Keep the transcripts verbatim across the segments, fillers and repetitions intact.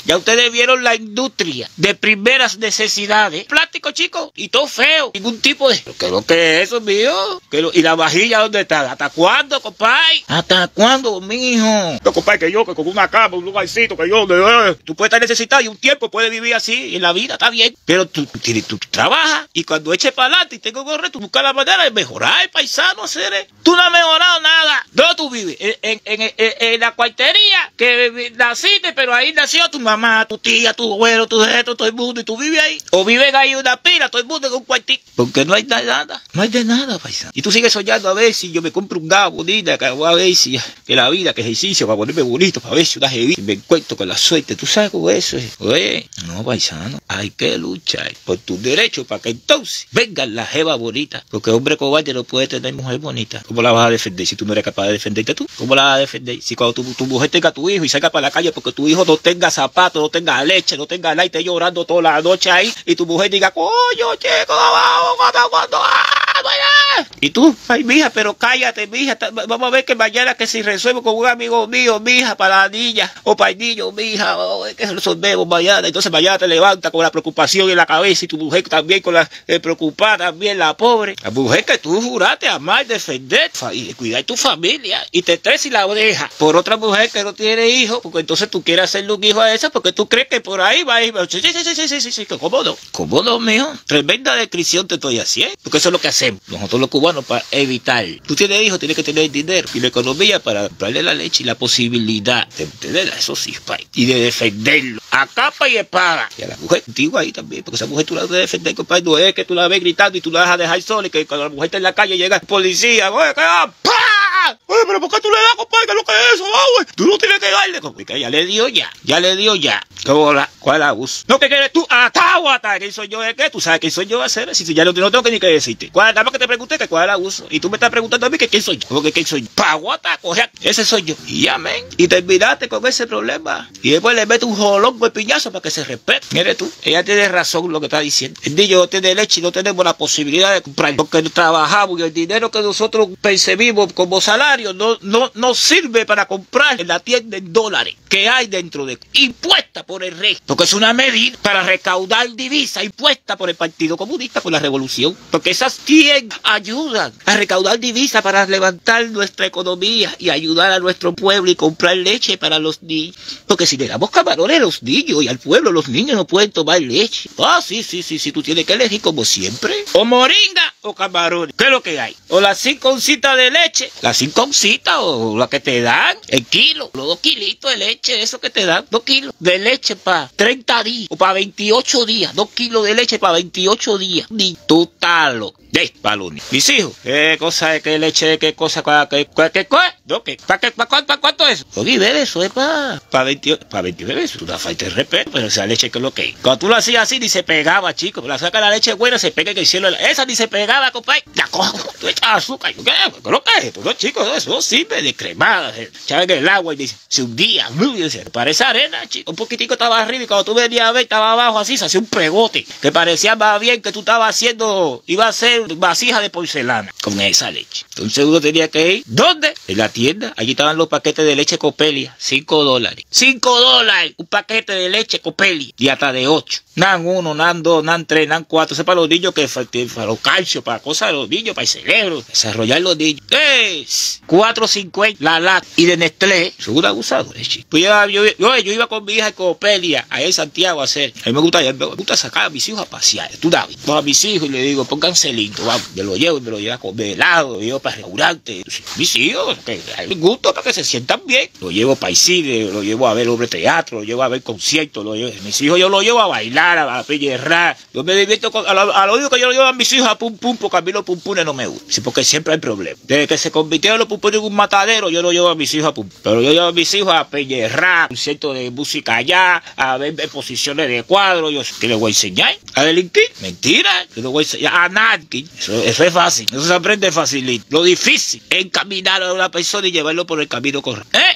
Ya ustedes vieron la industria de primeras necesidades. Plástico, chicos, y todo feo. Ningún tipo de... ¿Qué es lo que es eso, mío? ¿Qué lo... ¿Y la vajilla dónde está? ¿Hasta cuándo, compadre? ¿Hasta cuándo, mijo? No, compadre, que yo, que con una cama, un lugarcito, que yo... Eh, tú puedes estar necesitado y un tiempo puedes vivir así en la vida, está bien. Pero tú, tú, tú, tú trabajas y cuando eches para adelante y tengo correr, tú buscas la manera de mejorar, paisano, hacer... Tú no has mejorado nada. ¿Dónde tú vives? En, en, en, en, en la cuartería que naciste, pero ahí nació tu mamá, tu tía, tu abuelo, tu jeto, todo el mundo, y tú vives ahí. O viven ahí una pila, todo el mundo en un cuartito. Porque no hay de nada. No hay de nada, paisano. Y tú sigues soñando a ver si yo me compro un gabo bonita, que voy a ver si que la vida, que ejercicio, para ponerme bonito, para ver si una jevita me encuentro con la suerte. ¿Tú sabes cómo eso es? Oye, no, paisano, hay que luchar por tus derechos para que entonces vengan las jevas bonitas. Porque hombre cobarde no puede tener mujer bonita. ¿Cómo la vas a defender si tú no eres capaz de defenderte tú? ¿Cómo la vas a defender si cuando tu, tu mujer tenga a tu hijo y salga para la calle porque tu hijo no tenga zapatos, no tenga leche, no tenga nada y esté llorando toda la noche ahí y tu mujer diga, coño, chico, abajo, cuando, cuando, ah, vaya. Y tú, ay, mija, pero cállate, mija, vamos a ver que mañana que si resuelvo con un amigo mío, mija, para la niña o para el niño, mija, oh, es que resolvemos mañana. Entonces mañana te levantas con la preocupación en la cabeza y tu mujer también con la eh, preocupada, también la pobre. La mujer que tú juraste amar, defender y cuidar tu familia y te traes y la dejas por otra mujer que no tiene hijos, porque entonces tú quieres hacerle un hijo a esa porque tú crees que por ahí va a ir. Sí, sí, sí, sí, sí, sí, sí, ¿cómo no? ¿Cómo no, mijo? Tremenda descripción te estoy haciendo, porque eso es lo que hacemos nosotros los cubanos para evitar. Tú tienes hijos, tienes que tener dinero y la economía para comprarle la leche y la posibilidad de tener a esos hijos y de defenderlo a capa y espada. Y a la mujer contigo ahí también, porque esa mujer tú la debes defender, compadre. No es que tú la ves gritando y tú la vas a dejar sola y que cuando la mujer está en la calle llega el policía, oye, ¿qué va? ¡Pah! Oye, pero ¿por qué tú le das, compadre? ¿Qué es lo que es eso, güey? Tú no tienes que darle, compadre. Ya le dio ya, ya le dio ya. ¿Qué bola? ¿Cuál abuso? No, ¿qué quieres tú? ¡Atáhuata! ¿Quién soy yo? ¿De qué? ¿Tú sabes quién soy yo a hacer? Si ya no, no tengo que ni que decirte. ¿Cuál? Nada más que te pregunté que cuál es el abuso. Y tú me estás preguntando a mí que quién soy yo. ¿Cómo que quién soy yo? ¡Paguata! Coge. Ese soy yo. Y amén. Y terminaste con ese problema. Y después le metes un jolón de piñazo para que se respete. Mire tú, ella tiene razón lo que está diciendo. El niño no tiene leche y no tenemos la posibilidad de comprar. Porque trabajamos y el dinero que nosotros percibimos como salario no, no, no sirve para comprar en la tienda en dólares que hay dentro de impuesta por el rey. Porque es una medida para recaudar divisa impuesta por el Partido Comunista, por la revolución. Porque esas tiendas ayudan a recaudar divisa para levantar nuestra economía y ayudar a nuestro pueblo y comprar leche para los niños. Porque si le damos camarones a los niños y al pueblo, los niños no pueden tomar leche. Ah, sí, sí, sí, sí, tú tienes que elegir como siempre. O moringa o camarones. ¿Qué es lo que hay? O las cinco oncitas de leche, las cinco oncitas o la que te dan, el kilo, los dos kilitos de leche, eso que te dan, dos kilos de leche para treinta días o para veintiocho días, dos kilos de leche para veintiocho días. Ni tú talo. De balón. Mis hijos, ¿qué cosa de qué leche, qué cosa, qué, qué, qué, qué? ¿No? ¿Qué? ¿Para qué? ¿Para cuánto, para cuánto es? Oye, ver eso es para para veintiocho, para veintinueve, eso es una falta de respeto, pero esa leche que es lo que es. Cuando tú lo hacías así, ni se pegaba, chicos. La saca la leche buena, se pega en el cielo. Esa ni se pegaba, compadre. La cojo, tú echas azúcar. ¿Qué? ¿Qué es lo que es esto? No, chicos, eso no sirve de cremada. Echaban en el agua y dice, se hundía. Parece arena, chicos. Un poquitico estaba arriba y cuando tú venías a ver, estaba abajo así, se hacía un pegote. Que parecía más bien que tú estabas haciendo, iba a ser vasija de porcelana con esa leche. Entonces uno tenía que ir, ¿dónde? En la tienda. Allí estaban los paquetes de leche Copelia, cinco dólares. cinco dólares, un paquete de leche Copelia. Y hasta de ocho. Nan uno, nan dos, nan tres, nan cuatro. Eso es para los niños, que para los calcios, para cosas de los niños, para el cerebro, desarrollar los niños. Es cuatro cincuenta la lata. Y de Nestlé, son un abusado, leche. Pues yo, yo, yo, yo iba con mi hija en Copelia, allá en Santiago a hacer. A mí me gusta, me gusta sacar a mis hijos a pasear. Tú, David, a mis hijos y le digo, pónganse lindo, vamos. Yo lo llevo y me lo llevo a comer helado, lo llevo para el restaurante. Mis hijos, que hay un gusto para que se sientan bien. Lo llevo para el cine, lo llevo a ver obra de teatro, lo llevo a ver conciertos, lo llevo. Mis hijos yo lo llevo a bailar, a, a pellerrar. Yo me divierto con, a, lo, a lo único que yo lo llevo a mis hijos a pum pum, porque a mí los pumpunes no me gustan. Sí, porque siempre hay problemas. Desde que se convirtieron los pumpunes en un matadero, yo lo llevo a mis hijos a pum. Pero yo llevo a mis hijos a pellerrar, conciertos de música allá, a ver exposiciones de cuadros. Yo, ¿qué les voy a enseñar? ¿A delinquir? Mentira. Yo les voy a enseñar a nadie. Eso, eso es fácil. Eso se aprende facilito. Lo difícil es encaminar a una persona y llevarlo por el camino correcto. ¿Eh?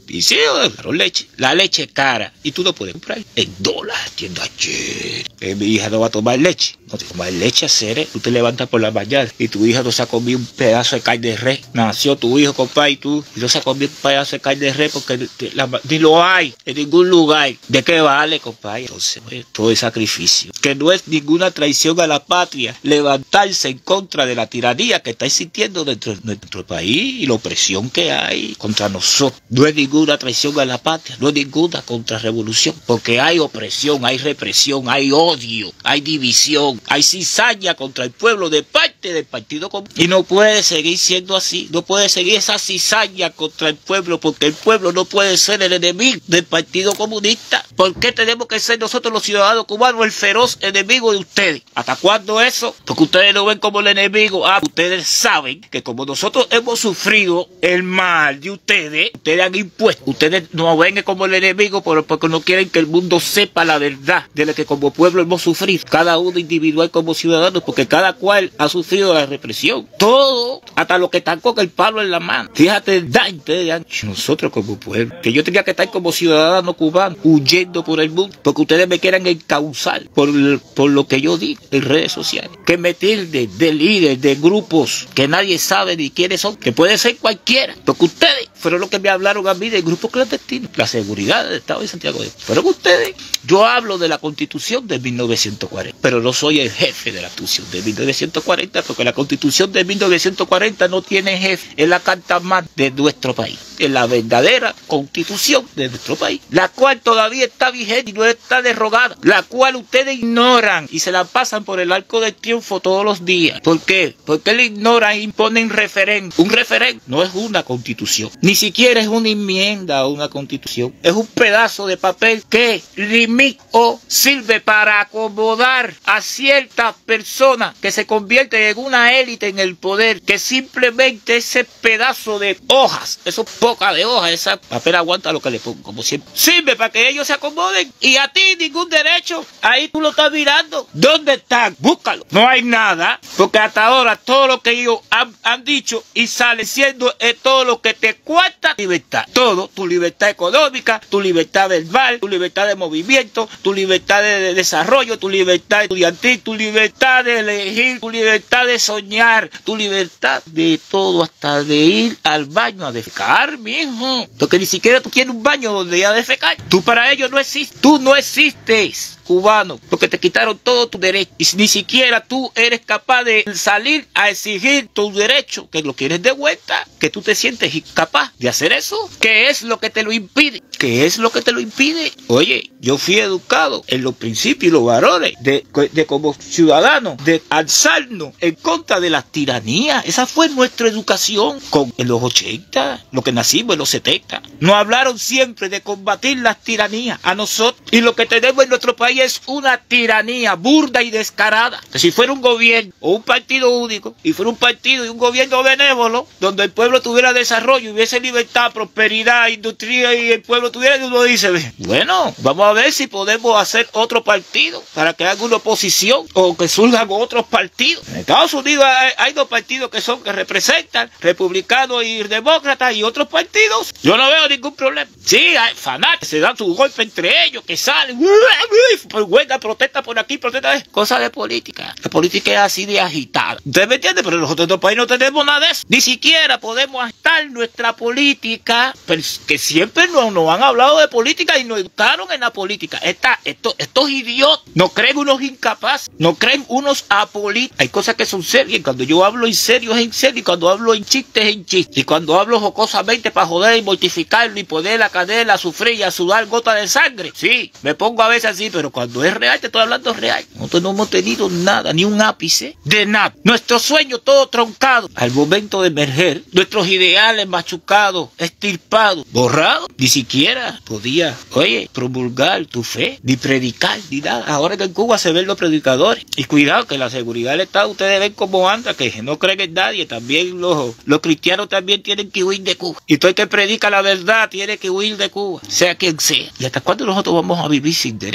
Y sí, claro, leche. La leche es cara. Y tú no puedes comprar en dólares, tienda ayer. Eh, mi hija no va a tomar leche. No te tomar leche, hacer. Tú te levantas por la mañana y tu hija no se ha comido un pedazo de carne de res. Nació tu hijo, compadre, y tú y no se ha comido un pedazo de carne de res porque la, ni lo hay en ningún lugar. ¿De qué vale, compadre? Entonces, pues, todo es sacrificio. Que no es ninguna traición a la patria levantarse en contra de la tiranía que está existiendo dentro de nuestro país y la opresión que hay contra nosotros. No es ninguna traición a la patria, no es ninguna contrarrevolución, porque hay opresión, hay represión, hay odio, hay división, hay cizaña contra el pueblo de parte del Partido Comunista. Y no puede seguir siendo así, no puede seguir esa cizaña contra el pueblo, porque el pueblo no puede ser el enemigo del Partido Comunista. ¿Por qué tenemos que ser nosotros los ciudadanos cubanos el feroz enemigo de ustedes? ¿Hasta cuándo eso? Porque ustedes lo ven como el enemigo. Ah, ustedes saben que como nosotros hemos sufrido el mal de ustedes, ustedes han impuesto, ustedes nos ven como el enemigo porque no quieren que el mundo sepa la verdad de lo que como pueblo hemos sufrido, cada uno individual como ciudadanos, porque cada cual ha sufrido la represión, todo, hasta los que están con el palo en la mano. Fíjate el daño ustedes han hecho. Nosotros como pueblo, que yo tenía que estar como ciudadano cubano huyendo por el mundo, porque ustedes me quieren encauzar por, por lo que yo digo en redes sociales, que me tilden de líderes, de grupos que nadie sabe ni quiénes son, que puede ser cualquiera, porque ustedes fueron los que me hablaron a mí del grupo clandestino, la seguridad del Estado de Santiago de Cuba. Fueron ustedes. Yo hablo de la Constitución de mil novecientos cuarenta, pero no soy el jefe de la Constitución de mil novecientos cuarenta, porque la Constitución de mil novecientos cuarenta no tiene jefe, es la carta magna de nuestro país, es la verdadera Constitución de nuestro país, la cual todavía está vigente y no está derogada, la cual ustedes ignoran y se la pasan por el arco del triunfo todos los días. ¿Por qué? Porque le ignoran e imponen referéndum. Un referéndum no es una constitución, ni siquiera es una enmienda a una constitución, es un pedazo de papel que limita o sirve para acomodar a ciertas personas que se convierten en una élite en el poder, que simplemente ese pedazo de hojas, eso poca de hojas, esa papel aguanta lo que le pongo, como siempre, sirve para que ellos se acomoden y a ti ningún derecho. Ahí tú lo estás mirando. ¿Dónde están? Búscalo. No hay nada, porque hasta ahora todo lo que ellos han, han dicho y sale siendo es todo lo que te cuesta libertad. Todo, tu libertad económica, tu libertad verbal, tu libertad de movimiento, tu libertad de, de desarrollo, tu libertad estudiantil, tu libertad de elegir, tu libertad de soñar, tu libertad de todo, hasta de ir al baño a defecar, mijo. Porque ni siquiera tú quieres un baño donde ir a defecar. Tú para ellos no existes. Tú no existes, cubano, porque te quitaron todo tu derecho. Y ni siquiera tú eres capaz de salir a exigir tu derecho, que lo quieres de vuelta, que tú te sientes incapaz de hacer eso. ¿Qué es lo que te lo impide? ¿Qué es lo que te lo impide? Oye, yo fui educado en los principios y los valores de, de como ciudadanos, de alzarnos en contra de las tiranías. Esa fue nuestra educación con, en los ochenta, lo que nacimos en los setenta. Nos hablaron siempre de combatir las tiranías a nosotros. Y lo que tenemos en nuestro país es una tiranía burda y descarada. Que si fuera un gobierno o un partido único, y fuera un partido y un gobierno benévolo, donde el pueblo tuviera desarrollo, hubiese libertad, prosperidad, industria, y el pueblo tuviera, uno dice, bueno, vamos a ver si podemos hacer otro partido para que haga una oposición o que surjan otros partidos. En Estados Unidos hay, hay dos partidos que son, que representan, republicanos y demócratas, y otros partidos. Yo no veo ningún problema. Sí, hay fanáticos, se dan su golpe entre ellos, que salen, pues huelga, protesta por aquí, protesta, cosas de política. La política es así de agitada. ¿Usted me entiende? Pero nosotros en nuestro país no tenemos nada de eso. Ni siquiera podemos agitar nuestra política, pero que siempre nos, nos han hablado de política y nos educaron en la política. Esta, esto, estos idiotas no creen unos incapaces, no creen unos apolíticos. Hay cosas que son serias. Cuando yo hablo en serio es en serio, y cuando hablo en chistes es en chistes, y cuando hablo jocosamente para joder y mortificarlo y poner la cadera, sufrir y a sudar gota de sangre, sí, me pongo a veces así, pero cuando es real, te estoy hablando real. Nosotros no hemos tenido nada, ni un ápice de nada. Nuestro sueño todo troncado. Al momento de emerger, nuestros ideales machucados, extirpados, borrados. Ni siquiera podía, oye, promulgar tu fe, ni predicar, ni nada. Ahora que en Cuba se ven los predicadores. Y cuidado, que la seguridad del Estado, ustedes ven cómo anda, que no creen en nadie. También los, los cristianos también tienen que huir de Cuba. Y todo el que predica la verdad tiene que huir de Cuba, sea quien sea. ¿Y hasta cuándo nosotros vamos a vivir sin derecho? ¿Cómo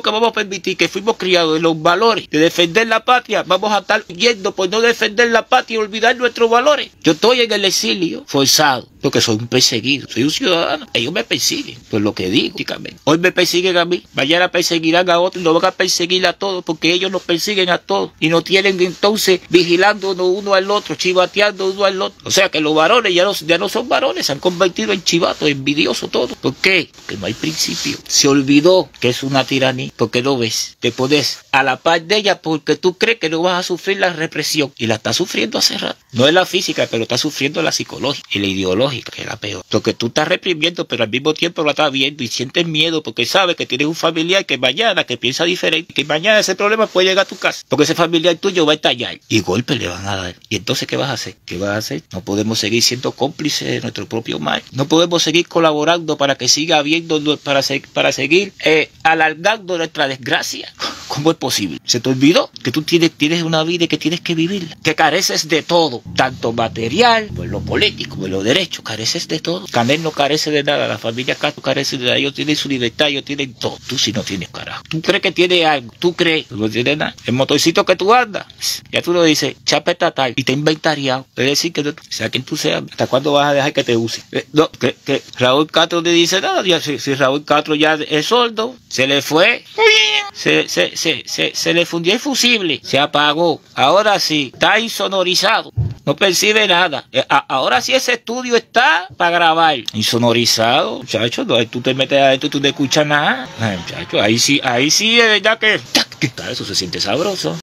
que vamos a permitir que fuimos criados en los valores de defender la patria, vamos a estar yendo por no defender la patria y olvidar nuestros valores. Yo estoy en el exilio forzado, porque soy un perseguido, soy un ciudadano. Ellos me persiguen por lo que digo, prácticamente. Hoy me persiguen a mí, mañana perseguirán a otros y nos van a perseguir a todos, porque ellos nos persiguen a todos y nos tienen entonces vigilando uno al otro, chivateando uno al otro. O sea que los varones ya no, ya no son varones, se han convertido en chivatos, envidiosos todos. ¿Por qué? Porque no hay principio. Se olvidó que es una tiranía, porque no ves, te pones a la par de ella porque tú crees que no vas a sufrir la represión y la estás sufriendo hace rato. No es la física, pero está sufriendo la psicológica y la ideológica, que es la peor. Porque tú estás reprimiendo, pero al mismo tiempo la estás viendo y sientes miedo porque sabes que tienes un familiar que mañana, que piensa diferente, que mañana ese problema puede llegar a tu casa, porque ese familiar tuyo va a estallar y golpes le van a dar. Y entonces, ¿qué vas a hacer? ¿Qué vas a hacer? No podemos seguir siendo cómplices de nuestro propio mal. No podemos seguir colaborando para que siga habiendo, para, se, para seguir eh, alargando nuestra desgracia. ¿Cómo es posible? ¿Se te olvidó que tú tienes, tienes una vida y que tienes que vivirla? Que careces de todo, tanto material, como en lo político, como en lo derecho, careces de todo. Canel no carece de nada, la familia Castro carece de nada, ellos tienen su libertad, ellos tienen todo. Tú sí no tienes carajo. Tú crees que tienes algo, tú crees, no tienes nada. El motorcito que tú andas, ya tú lo dices, chapa estatal, y te inventariado. Es decir, que no, sea quien tú seas, ¿hasta cuándo vas a dejar que te use? Eh, no, que, que Raúl Castro le dice nada, ya, si, si Raúl Castro ya es sordo, se le fue, se, se, se, se, se le fundió el fusible, se apagó. Ahora sí, está insonorizado. No percibe nada. Ahora sí ese estudio está para grabar. Insonorizado, muchacho, no, tú te metes adentro y tú no escuchas nada. Ay, muchacho, ahí sí, ahí sí es verdad que... Eso se siente sabroso.